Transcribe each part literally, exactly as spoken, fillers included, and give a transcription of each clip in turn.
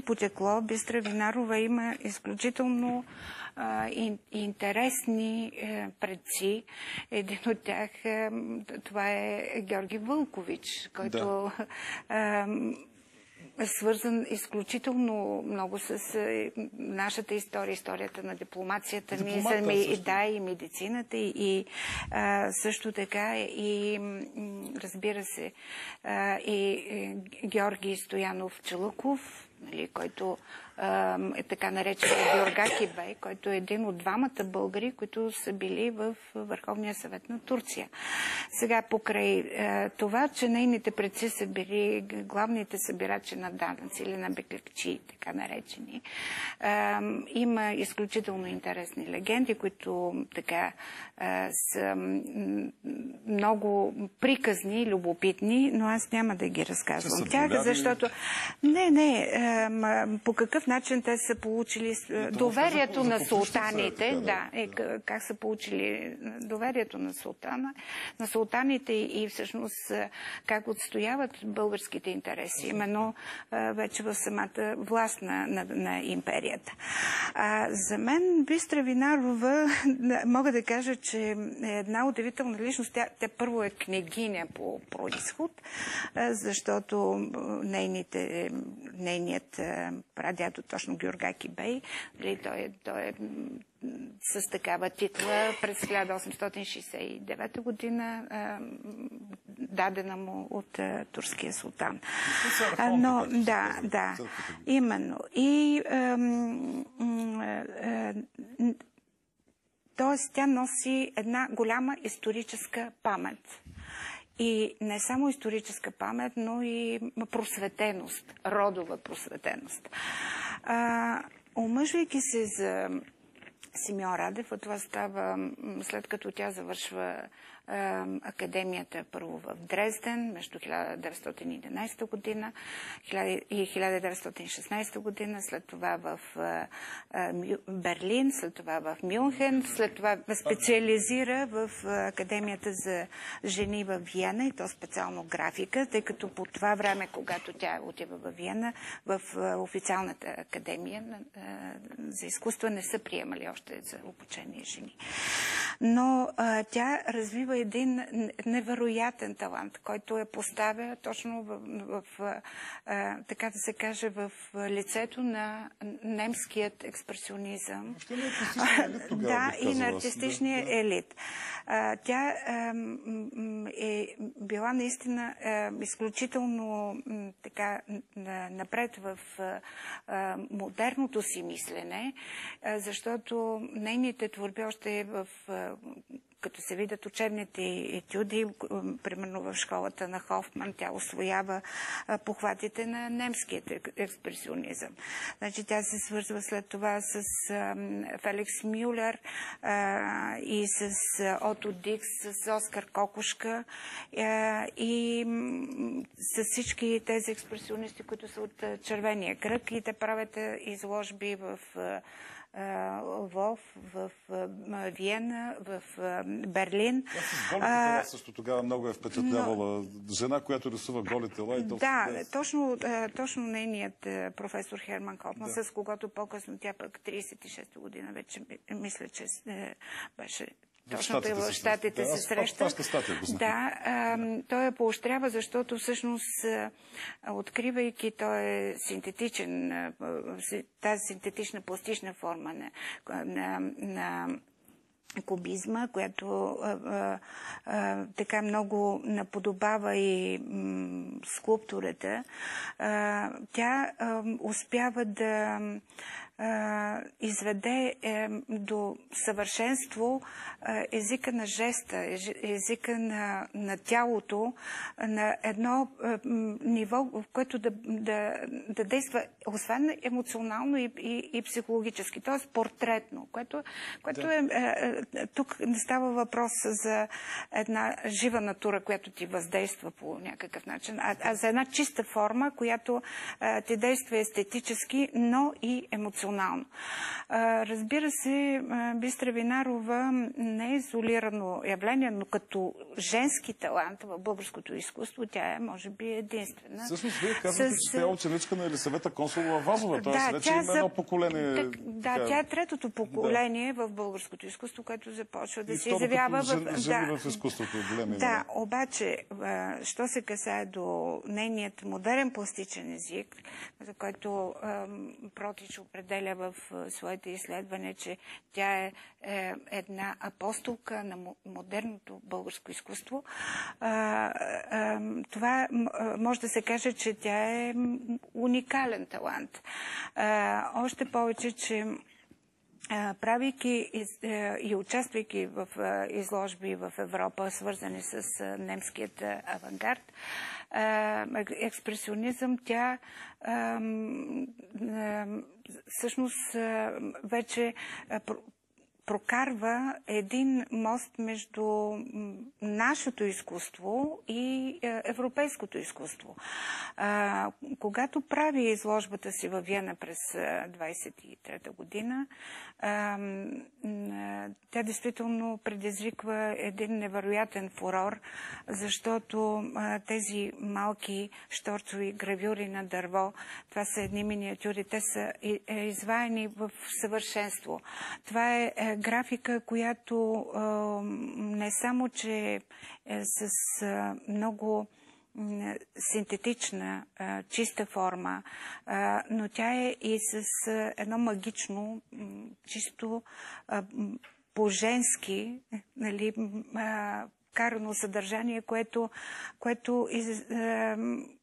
потекло. Бистра Винарова има изключително а, ин, интересни е, предци. Един от тях, е, това е Георги Вълкович, който да. е свързан изключително много с е, нашата история, историята на дипломацията, Дипломата, ми, и, да, и медицината, и, и а, също така и, разбира се, а, и, и Георги Стоянов Чалъков, нали, който е така наречен Георгаки бей, който е един от двамата българи, които са били в Върховния съвет на Турция. Сега покрай е, това, че нейните предци са били главните събирачи на данъци или на беклекчи, така наречени, е, има изключително интересни легенди, които така е, са много приказни и любопитни, но аз няма да ги разказвам тях, защото не, не, е, по какъв начин те са получили доверието на султаните, да, е, как са получили доверието на султана, на султаните и всъщност как отстояват българските интереси, именно вече в самата власт на, на, на империята. А, за мен Бистра Винарова, мога да кажа, че е една удивителна личност. Тя, тя първо е княгиня по происход, защото нейните, нейният прадядо, точно Георгаки бей, той, той е с такава титла през хиляда осемстотин шейсет и девета година, дадена му от турския султан. Но, да, да, именно. И т.е. тя носи една голяма историческа памет. И не само историческа памет, но и просветеност, родова просветеност. А, омъжвайки се за Симеон Радев, а това става след като тя завършва а, академията първо в Дрезден между хиляда деветстотин и единадесета година и хиляда деветстотин и шестнадесета година, след това в а, а, Берлин, след това в Мюнхен, след това специализира в академията за жени в Виена, и то специално графика, тъй като по това време, когато тя отива в Виена, в официалната академия а, за изкуства не са приемали още за обучение жени. Но а, тя развива един невероятен талант, който я поставя точно в, в, в а, така да се каже, в лицето на немският експресионизъм. Елит, да, и на артистичния да, елит. А, тя а, е била наистина а, изключително м, така напред в а, модерното си мислене, а, защото нейните творби още в като се видят учебните етюди, примерно в школата на Хофман, тя усвоява похватите на немският експресионизъм. Значи тя се свързва след това с Феликс Мюлер и с Ото Дикс, с Оскар Кокушка и с всички тези експресионисти, които са от червения кръг, и те правят изложби в Лвов, в Виена, в Берлин. Аз с голите тела също тогава много е впечатлявала. Но... жена, която рисува голи тела. И да, без... точно, точно нейният професор Херман Хофман, да. С когото по-късно тя пък тридесет и шеста година вече мисля, че беше... Точно и в Щатите се среща. Да, а, той я поощрява, защото всъщност, а, откривайки той е синтетичен, а, тази синтетична пластична форма на, на, на кубизма, която а, а, а, така много наподобава и м, скулптурата, а, тя а, успява да а, изведе е, до съвършенство а, езика на жеста, езика на, на тялото, на едно а, ниво, в което да, да, да действа освен емоционално и, и, и психологически, т.е. портретно, което, което да. е, е тук не става въпрос за една жива натура, която ти въздейства по някакъв начин, а, а за една чиста форма, която а, ти действа естетически, но и емоционално. А, разбира се, Бистра Винарова не е изолирано явление, но като женски талант в българското изкуство, тя е, може би, единствена. Всъщност, вие казвате, с... че тя е ученичка на Елисавета Консулова-Вазова, т.е. Да, вече има за... едно поколение. Так, да, така... тя е третото поколение да. в българското изкуство, което започва да и се изявява жен, в... жени да. в изкуството. Големи да, обаче, що се касае до нейният модерен пластичен език, за който Протич определя в своите изследвания, че тя е една апостолка на модерното българско изкуство, това може да се каже, че тя е уникален талант. Още повече, че правейки и участвайки в изложби в Европа, свързани с немският авангард, експресионизъм, тя всъщност вече прокарва един мост между нашето изкуство и европейското изкуство. А, когато прави изложбата си във Виена през двадесет и трета година, а, тя действително предизвиква един невероятен фурор, защото а, тези малки щорцови гравюри на дърво, това са едни миниатюри, те са изваяни в съвършенство. Това е графика, която а, не само, че е с а, много а, синтетична, а, чиста форма, а, но тя е и с а, едно магично, чисто а, по-женски, нали, а, карано съдържание, което, което из, а,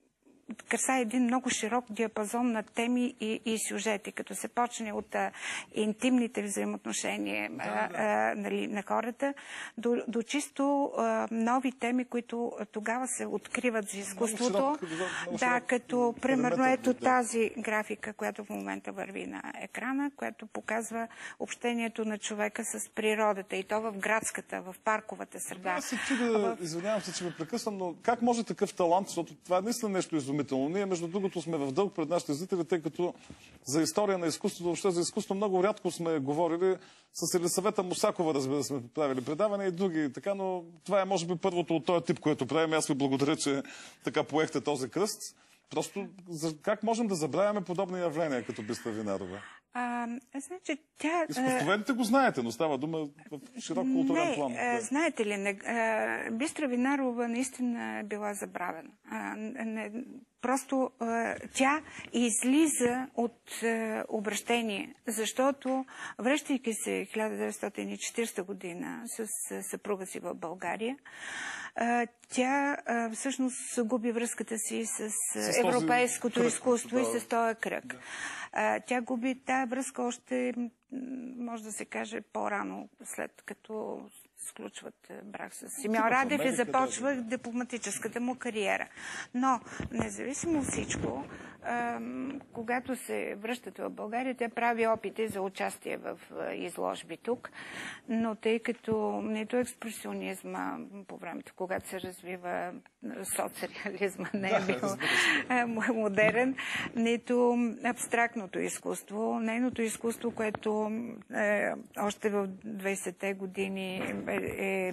касае един много широк диапазон на теми и, и сюжети, като се почне от а, интимните взаимоотношения да, а, а, нали, на хората, до, до чисто а, нови теми, които тогава се откриват за изкуството. Много широк, много да, широк, като примерно ето да. тази графика, която в момента върви на екрана, която показва общението на човека с природата, и то в градската, в парковата среда. Аз се чуда, в... извинявам се, че ме прекъсвам, но как може такъв талант, защото това е наистина нещо изумително. Ние, между другото, сме в дълг пред нашите зрители, тъй като за история на изкуството, въобще за изкуство много рядко сме говорили. С Елисавета Мусакова, разбира, сме правили предаване и други, така, но това е, може би, първото от този тип, което правим. Аз ви благодаря, че така поехте този кръст. Просто как можем да забравяме подобни явления, като Бистра Винарова? А, значи, тя... Изкуствоведите го знаете, но става дума в широк културен план. Не, да. Знаете ли, не, а, Бистра Винарова наистина е била забравена. А, не, просто а, тя излиза от а, обращение, защото, връщайки се хиляда деветстотин и четиридесета година с а, съпруга си в България, а, тя а, всъщност губи връзката си с, с европейското този изкуство кръг, да. и с този кръг. Да. А, тя губи тази връзка още, може да се каже, по-рано, след като сключват брак с Симеон Радев и започва да, да. дипломатическата му кариера. Но, независимо всичко, а, когато се връщат в България, тя прави опити за участие в а, изложби тук, но тъй като нито експресионизма по времето, когато се развива соцреализма, не е бил да, модерен, нито абстрактното изкуство, нейното изкуство, което е, още в двадесетте години е, е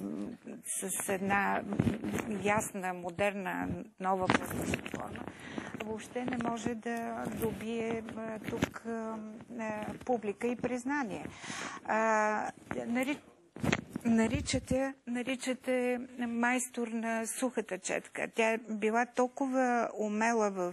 с една ясна, модерна, нова форма, въобще не може да добие а, тук а, публика и признание. А, нари... Наричате, наричате майстор на сухата четка. Тя е била толкова умела в,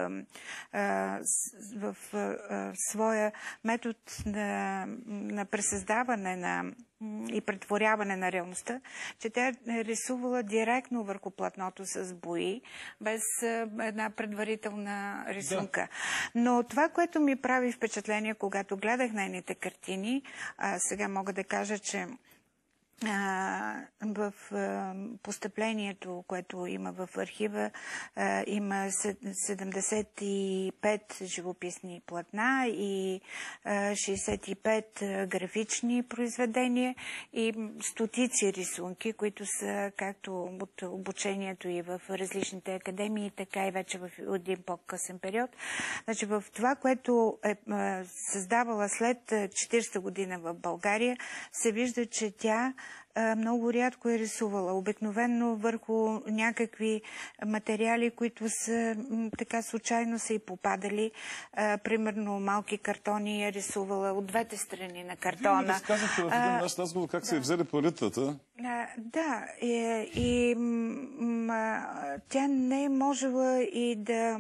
а, в а, своя метод на, на пресъздаване на и претворяване на реалността, че тя е рисувала директно върху платното с бои, без една предварителна рисунка. Да. Но това, което ми прави впечатление, когато гледах нейните картини, а сега мога да кажа, че в постъплението, което има в архива, има седемдесет и пет живописни платна и шейсет и пет графични произведения и стотици рисунки, които са както от обучението и в различните академии, така и вече в един по-късен период. Значи в това, което е създавала след четиридесета година в България, се вижда, че тя много рядко е рисувала. Обикновено върху някакви материали, които са така случайно са и попадали. А, примерно малки картони е рисувала от двете страни на картона. Вие ми разказахте в един наш разговор как да. се е взели паритата. А, да, и, и м, тя не е можела и да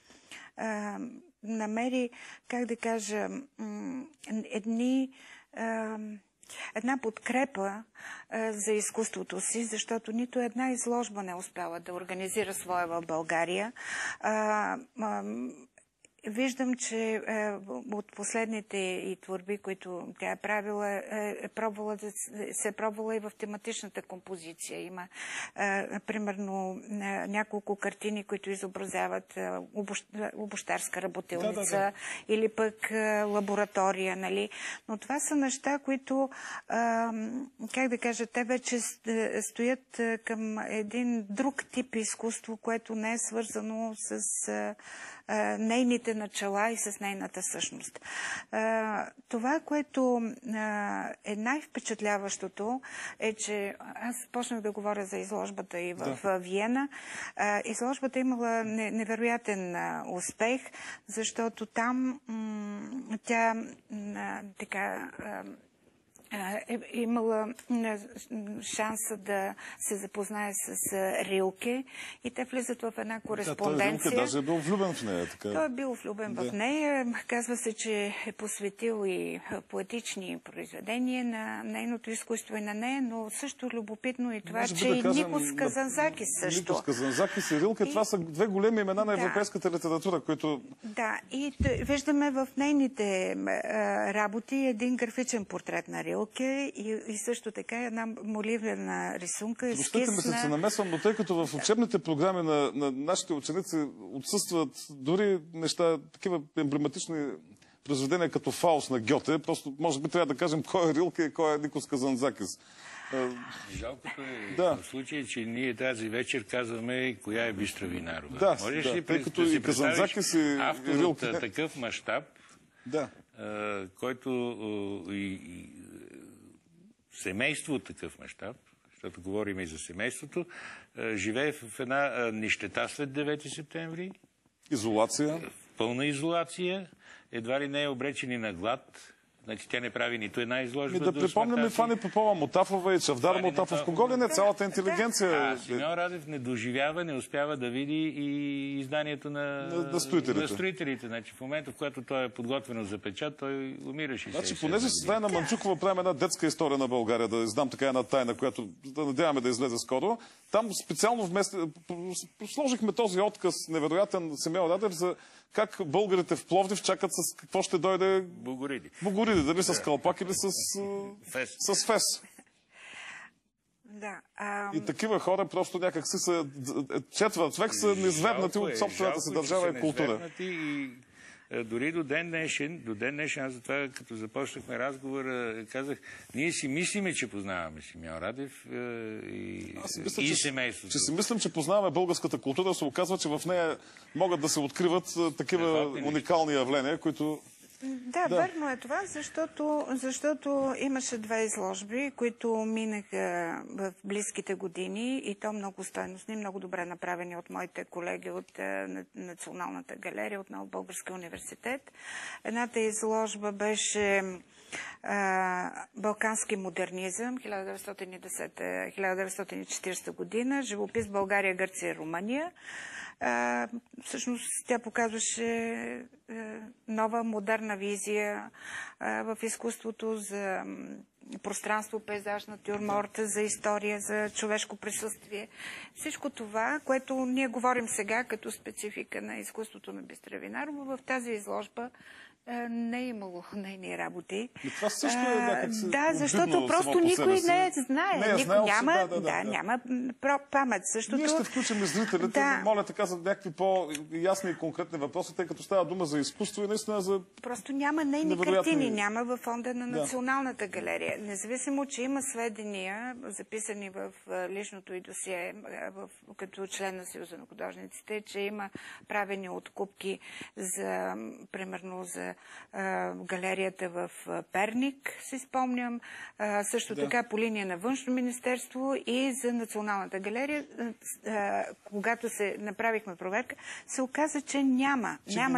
а, намери, как да кажа, м, едни... А, една подкрепа а, за изкуството си, защото нито една изложба не успяла да организира своя в България. А, а, Виждам, че е, от последните и творби, които тя е правила, е, е пробвала да, се е пробвала и в тематичната композиция. Има, е, примерно, е, няколко картини, които изобразяват е, обощ, обощарска работилница да, да, да. или пък е, лаборатория, нали? Но това са неща, които, е, как да кажа, те вече стоят е, към един друг тип изкуство, което не е свързано с е, нейните начала и с нейната същност. Това, което е най-впечатляващото, е, че аз почнах да говоря за изложбата и в да. Виена. Изложбата имала невероятен успех, защото там тя така е имала шанса да се запознае с Рилке и те влизат в една кореспонденция. Да, той Рилке даже е бил влюбен в нея. Така. Той е бил влюбен да. в нея. Казва се, че е посветил и поетични произведения на нейното изкуство и на нея, но също любопитно и това, Може че да и кажем, Никос Казанзакис също. Никос Казанзакис и Рилке, и... това са две големи имена на европейската да. литература, които... Да, и виждаме в нейните работи един графичен портрет на Рилке. И, и също така една моливена рисунка. Простете ме се, се намесвам, но тъй като в учебните програми на, на нашите ученици отсъстват дори неща, такива емблематични произведения като Фауст на Гьоте, просто може би трябва да кажем кой е Рилке и кой е Никос Казанзакис. Жалкото е да. в случай, че ние тази вечер казваме коя е Бистра Винарова. Да, Можеш да, ли тъй като да и Казанзакис и автор Рилке... от такъв мащаб, да. който и, и семейство от такъв мащаб, защото говорим и за семейството, живее в една нищета след девети септември. Изолация. В пълна изолация. Едва ли не е обречени на глад. Значи тя не прави нито една изложба. Ми да припомняме и Фани Попова Мотафова и Чавдар Мотафов. Кого ли не? Цялата интелигенция. А Симеон Радев не доживява, не успява да види и изданието на, на, на строителите. На строителите. Значи, в момента, в който той е подготвено за печат, той умираше. Значи, понеже с Дайна Манчукова правим една детска история на България, да знам така една тайна, която да надяваме да излезе скоро, там специално вместо сложихме този отказ невероятен Симеон Радев за как българите в Пловдив чакат с какво ще дойде... Бугориди. Бугориди, дали с калпак или с фес. С фес. Да, ам... И такива хора просто някак си са... Четвърт век са низведнати от собствената си държава и култура. И дори до ден днешен, до ден днешен, аз затова, като започнахме разговора, казах, ние си мислиме, че познаваме Симеон Радев и, мисля, и семейството. Че си мислим, че познаваме българската култура, се оказва, че в нея могат да се откриват такива уникални явления, които... Да, да, верно е това, защото, защото имаше две изложби, които минаха в близките години и то много стойностни, много добре направени от моите колеги от Националната галерия, от Нов Български университет. Едната изложба беше а, Балкански модернизъм, хиляда деветстотин и десета - хиляда деветстотин и четиридесета година, живопис България, Гърция и Румъния. А, всъщност тя показваше а, нова, модерна визия а, в изкуството за пространство, пейзаж, натюрморт, за история, за човешко присъствие. Всичко това, което ние говорим сега като специфика на изкуството на Бистра Винарова, в тази изложба Не е имало нейни работи. И това също е някакси Да, защото просто никой не е знае. Не е никой знаел, няма, да, да, да, да, да. няма памет. Същото... Ние ще включим и зрителите. Да. Моля така за някакви по-ясни и конкретни въпроси, тъй като става дума за изкуство и наистина за... Просто няма нейни невероятни... картини, няма във фонда на Да. Националната галерия. Независимо, че има сведения, записани в личното и досие, в, като член на Съюза на художниците, че има правени откупки за, примерно, за а, галерията в Перник, си спомням. А, също Да. така по линия на Външно министерство и за Националната галерия. А, когато се направихме проверка, се оказа, че няма. Че няма